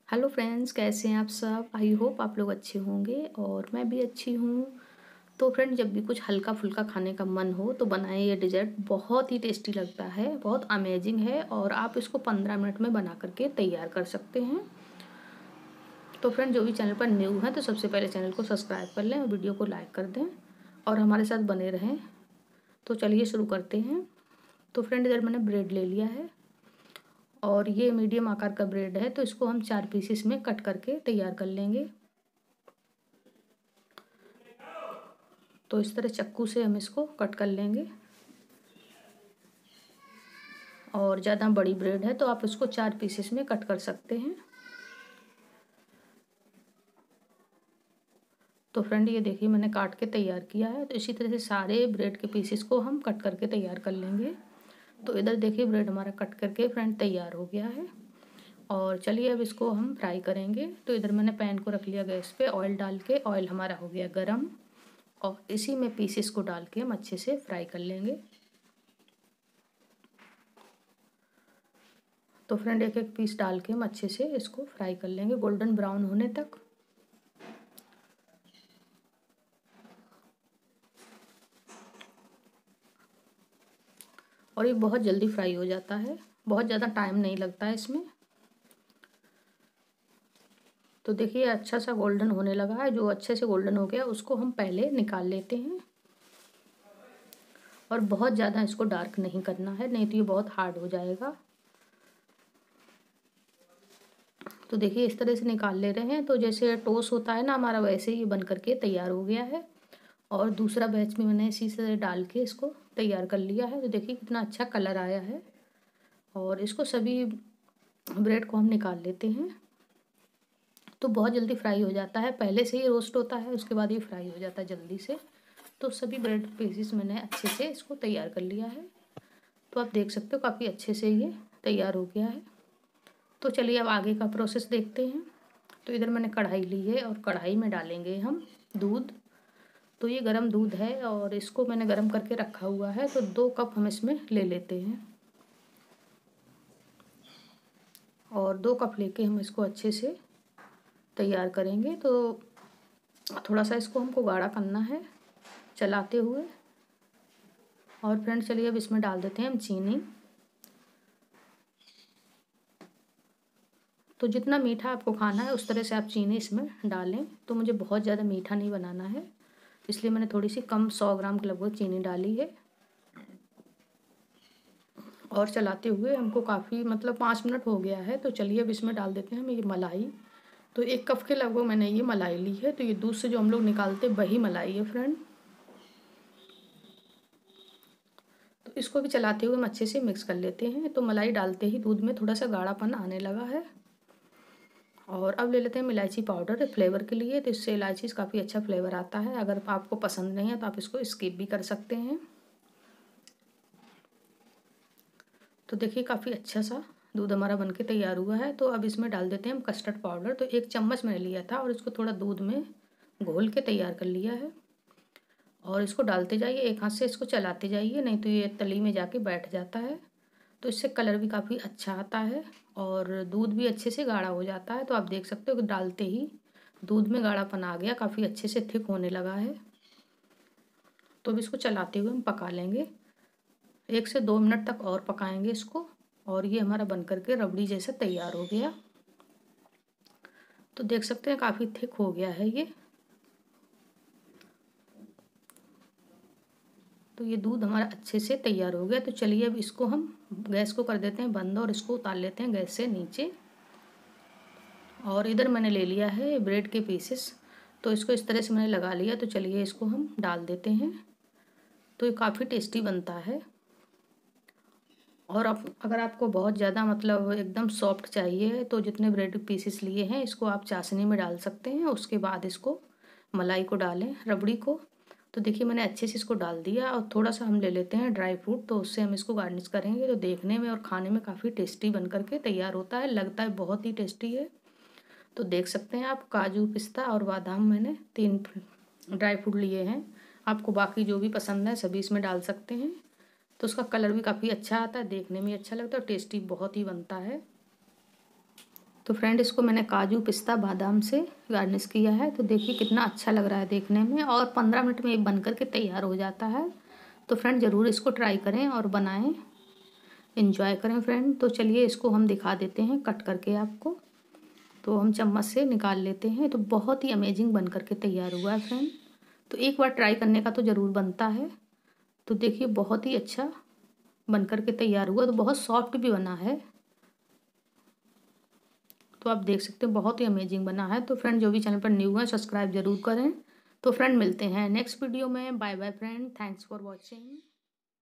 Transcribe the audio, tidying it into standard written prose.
Hello friends, कैसे हैं आप सब। आई होप आप लोग अच्छे होंगे और मैं भी अच्छी हूँ। तो फ्रेंड, जब भी कुछ हल्का फुल्का खाने का मन हो तो बनाए ये डिज़र्ट। बहुत ही टेस्टी लगता है, बहुत अमेजिंग है और आप इसको 15 मिनट में बना करके तैयार कर सकते हैं। तो फ्रेंड, जो भी चैनल पर न्यू है तो सबसे पहले चैनल को सब्सक्राइब कर लें और वीडियो को लाइक कर दें और हमारे साथ बने रहें। तो चलिए शुरू करते हैं। तो फ्रेंड, इधर मैंने ब्रेड ले लिया है और ये मीडियम आकार का ब्रेड है, तो इसको हम 4 पीसेस में कट करके तैयार कर लेंगे। तो इस तरह चाकू से हम इसको कट कर लेंगे। और ज़्यादा बड़ी ब्रेड है तो आप इसको 4 पीसेस में कट कर सकते हैं। तो फ्रेंड, ये देखिए मैंने काट के तैयार किया है। तो इसी तरह से सारे ब्रेड के पीसेस को हम कट करके तैयार कर लेंगे। तो इधर देखिए ब्रेड हमारा कट करके फ्रेंड तैयार हो गया है। और चलिए अब इसको हम फ्राई करेंगे। तो इधर मैंने पैन को रख लिया गैस पे, ऑयल डाल के। ऑयल हमारा हो गया गरम और इसी में पीसेस को डाल के हम अच्छे से फ्राई कर लेंगे। तो फ्रेंड, एक एक पीस डाल के हम अच्छे से इसको फ्राई कर लेंगे गोल्डन ब्राउन होने तक। और ये बहुत जल्दी फ्राई हो जाता है, बहुत ज़्यादा टाइम नहीं लगता है इसमें। तो देखिए अच्छा सा गोल्डन होने लगा है। जो अच्छे से गोल्डन हो गया उसको हम पहले निकाल लेते हैं। और बहुत ज़्यादा इसको डार्क नहीं करना है, नहीं तो ये बहुत हार्ड हो जाएगा। तो देखिए इस तरह से निकाल ले रहे हैं। तो जैसे टोस्ट होता है ना हमारा, वैसे ही बन करके तैयार हो गया है। और दूसरा बैच भी मैंने इसी से डाल के इसको तैयार कर लिया है। तो देखिए कितना अच्छा कलर आया है। और इसको सभी ब्रेड को हम निकाल लेते हैं। तो बहुत जल्दी फ्राई हो जाता है, पहले से ही रोस्ट होता है, उसके बाद ये फ्राई हो जाता है जल्दी से। तो सभी ब्रेड पीसेस मैंने अच्छे से इसको तैयार कर लिया है। तो आप देख सकते हो काफ़ी अच्छे से ये तैयार हो गया है। तो चलिए अब आगे का प्रोसेस देखते हैं। तो इधर मैंने कढ़ाई ली है और कढ़ाई में डालेंगे हम दूध। तो ये गरम दूध है और इसको मैंने गरम करके रखा हुआ है। तो 2 कप हम इसमें ले लेते हैं। और 2 कप लेके हम इसको अच्छे से तैयार करेंगे। तो थोड़ा सा इसको हमको गाढ़ा करना है चलाते हुए। और फ्रेंड चलिए अब इसमें डाल देते हैं हम चीनी। तो जितना मीठा आपको खाना है उस तरह से आप चीनी इसमें डालें। तो मुझे बहुत ज़्यादा मीठा नहीं बनाना है, इसलिए मैंने थोड़ी सी कम 100 ग्राम के लगभग चीनी डाली है। और चलाते हुए हमको काफ़ी 5 मिनट हो गया है। तो चलिए अब इसमें डाल देते हैं हम ये मलाई। तो 1 कप के लगभग मैंने ये मलाई ली है। तो ये दूध से जो हम लोग निकालते वही मलाई है फ्रेंड। तो इसको भी चलाते हुए हम अच्छे से मिक्स कर लेते हैं। तो मलाई डालते ही दूध में थोड़ा सा गाढ़ापन आने लगा है। और अब ले लेते हैं इलायची पाउडर फ्लेवर के लिए। तो इससे इलायची से काफ़ी अच्छा फ्लेवर आता है। अगर आपको पसंद नहीं है तो आप इसको स्किप भी कर सकते हैं। तो देखिए काफ़ी अच्छा सा दूध हमारा बनके तैयार हुआ है। तो अब इसमें डाल देते हैं हम कस्टर्ड पाउडर। तो 1 चम्मच मैंने लिया था और इसको थोड़ा दूध में घोल के तैयार कर लिया है। और इसको डालते जाइए, एक हाथ से इसको चलाते जाइए, नहीं तो ये तली में जाके बैठ जाता है। तो इससे कलर भी काफ़ी अच्छा आता है और दूध भी अच्छे से गाढ़ा हो जाता है। तो आप देख सकते हो कि डालते ही दूध में गाढ़ापन आ गया, काफ़ी अच्छे से थिक होने लगा है। तो अब इसको चलाते हुए हम पका लेंगे, 1 से 2 मिनट तक और पकाएंगे इसको। और ये हमारा बन करके रबड़ी जैसा तैयार हो गया। तो देख सकते हैं काफ़ी थिक हो गया है ये। तो ये दूध हमारा अच्छे से तैयार हो गया। तो चलिए अब इसको हम गैस को कर देते हैं बंद और इसको उतार लेते हैं गैस से नीचे। और इधर मैंने ले लिया है ब्रेड के पीसेस। तो इसको इस तरह से मैंने लगा लिया। तो चलिए इसको हम डाल देते हैं। तो ये काफ़ी टेस्टी बनता है। और आप अगर आपको बहुत ज़्यादा एकदम सॉफ्ट चाहिए तो जितने ब्रेड पीसेस लिए हैं इसको आप चाशनी में डाल सकते हैं। उसके बाद इसको मलाई को डालें, रबड़ी को। तो देखिए मैंने अच्छे से इसको डाल दिया। और थोड़ा सा हम ले लेते हैं ड्राई फ्रूट, तो उससे हम इसको गार्निश करेंगे। तो देखने में और खाने में काफ़ी टेस्टी बन करके तैयार होता है, लगता है बहुत ही टेस्टी है। तो देख सकते हैं आप, काजू पिस्ता और बादाम मैंने 3 ड्राई फ्रूट लिए हैं। आपको बाकी जो भी पसंद है सभी इसमें डाल सकते हैं। तो उसका कलर भी काफ़ी अच्छा आता है, देखने में अच्छा लगता है और टेस्टी बहुत ही बनता है। तो फ्रेंड इसको मैंने काजू पिस्ता बादाम से गार्निश किया है। तो देखिए कितना अच्छा लग रहा है देखने में, और 15 मिनट में ये बन कर के तैयार हो जाता है। तो फ्रेंड ज़रूर इसको ट्राई करें और बनाएं, एंजॉय करें फ्रेंड। तो चलिए इसको हम दिखा देते हैं कट करके आपको। तो हम चम्मच से निकाल लेते हैं। तो बहुत ही अमेजिंग बन कर के तैयार हुआ है फ्रेंड। तो एक बार ट्राई करने का तो ज़रूर बनता है। तो देखिए बहुत ही अच्छा बन कर के तैयार हुआ, तो बहुत सॉफ्ट भी बना है। तो आप देख सकते हैं बहुत ही अमेजिंग बना है। तो फ्रेंड जो भी चैनल पर न्यू है सब्सक्राइब जरूर करें। तो फ्रेंड मिलते हैं नेक्स्ट वीडियो में। Bye bye friend, thanks for watching.